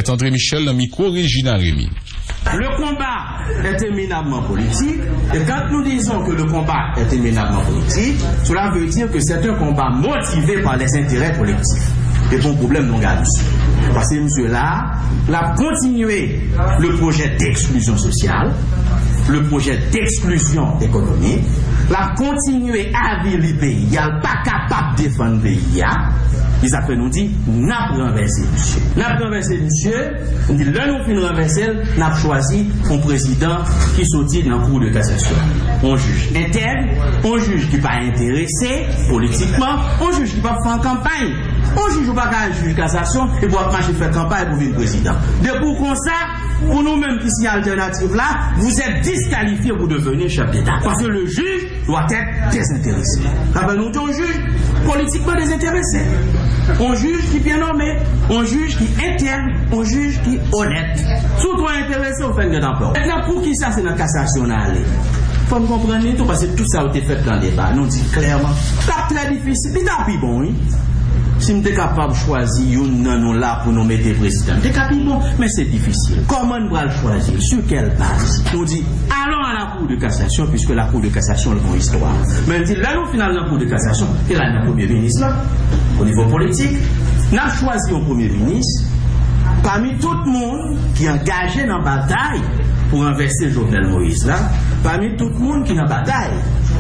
Maître André Michel, dans le micro Regina Rémy. Le combat est éminemment politique, et quand nous disons que le combat est éminemment politique, cela veut dire que c'est un combat motivé par les intérêts collectifs. Et bon problème non gagné. Parce que monsieur-là, l'a continué le projet d'exclusion sociale, le projet d'exclusion économique, l'a continué à vivre le pays, il n'est pas capable de défendre le pays. Ils après nous dit, n'a pas renversé monsieur. N'a pas renversé monsieur, on dit, là nous finissons renverser, n'a pas choisi un président qui sortit dans la cour de cassation. On juge interne, on juge qui n'est pas intéressé politiquement, on juge qui ne va pas faire campagne. On juge pas qu'un juge cassation et pour marcher faire campagne pour venir président. De pour comme ça, pour nous-mêmes qui sommes alternative là, vous êtes disqualifiés pour devenir chef d'État. Parce que le juge doit être désintéressé. Rappelez-nous qu'on juge politiquement désintéressé. On juge qui est bien nommé, on juge qui est interne, on juge qui est honnête. Surtout intéressé au fait de d'emploi. Maintenant, pour qui ça c'est dans la cassation d'aller? Il faut comprendre tout parce que tout ça a été fait dans le débat. Nous dit clairement, c'est très difficile. Mais tant pis bon, oui. Si nous sommes capables de choisir nous là pour nous mettre président, c'est capable bon, mais c'est difficile. Comment nous allons choisir? Sur quelle base? Nous dit allons à la Cour de cassation, puisque la Cour de cassation est une bonne histoire. Mais nous dit là, nous finalement la Cour de cassation, et là, le Premier ministre, là, au niveau politique, nous avons choisi un Premier ministre parmi tout le monde qui est engagé dans la bataille pour inverser Jovenel Moïse, là, parmi tout le monde qui est dans la bataille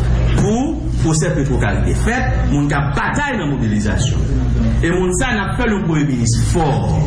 pour cette pétrocalité faite, mon gars bataille dans la mobilisation. Et mon ça n'a pas le Premier ministre fort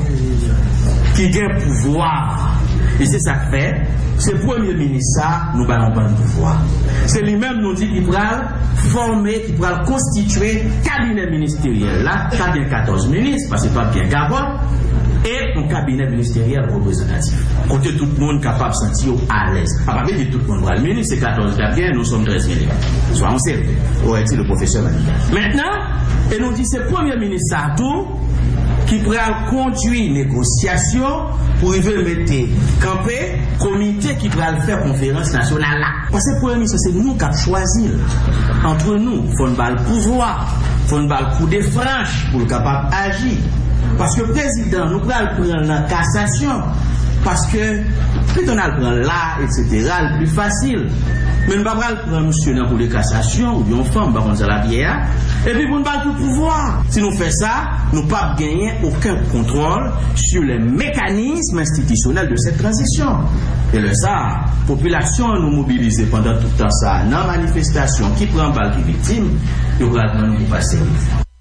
qui a pouvoir. Et c'est ça que fait. C'est le Premier ministre ça, nous n'avons pas de pouvoir. C'est lui-même nous dit qu'il pourra former, qu'il pourra constituer cabinet ministériel là, pas bien 14 ministres, parce que c'est pas bien Gabon, et un cabinet ministériel représentatif. Côté tout le monde capable de sentir à l'aise. Pas dire tout le monde va le ministre, c'est 14 gabiens, nous sommes 13 millions. Soit on sait, aurait-il le professeur Manika. Maintenant, et nous dit c'est le Premier ministre Sartou qui pourra conduire négociation pour y mettre camper comité qui pourra faire conférence nationale là. Parce que le Premier ministre, c'est nous qui avons choisi. Entre nous, il faut nous le pouvoir, il faut nous le coup de franche pour le capable d'agir. Parce que le président, nous prenons prendre la cassation. Parce que, plus on a le prend là, etc., le plus facile. Mais nous ne pouvons pas prendre monsieur dans la cassation, ou bien femme, par contre, la bière. Et puis, nous ne pouvons pas le pouvoir. Si nous faisons ça, nous ne pouvons pas gagner aucun contrôle sur les mécanismes institutionnels de cette transition. Et le ça, la population nous mobilise pendant tout le temps ça, dans la manifestation, qui prend balle qui victime, et nous allons nous passer.